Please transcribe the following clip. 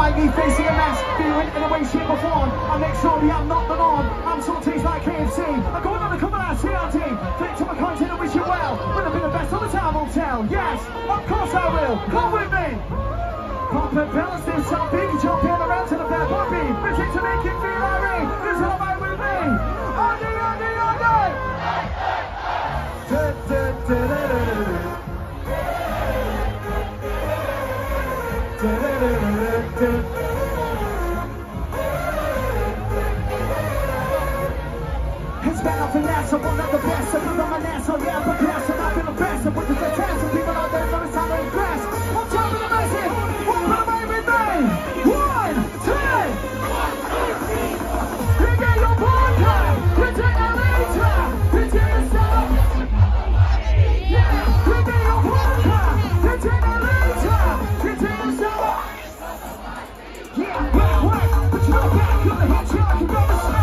like me facing a mask, feeling in a way, shape or form. I make sure I'm not the norm. I'm so tastes like KFC. I'm going on the cover out CRT. Flick to my content and wish you well. Will I be the best all the time, I'll tell. Yes, of course I will. Come with me. Pop and balance this up, big jumping around to the fair puppy. Busy to make it feel irate. This is all right with me. All day, all day, all day. It's been up and ass, I'm one of the best. I'm on my ass, so yeah, I'm a class. I'm not the best. I'm with the fantastic people out there, so it's time to impress. I'm jumping the best here. Walk away with me. 1, 2. You get your vodka. You take a later. You take a stop. Yeah. You get your vodka. You take a later. You take a stop. Yeah, work. But you know back, you're the hit, you're like a rubber stamp.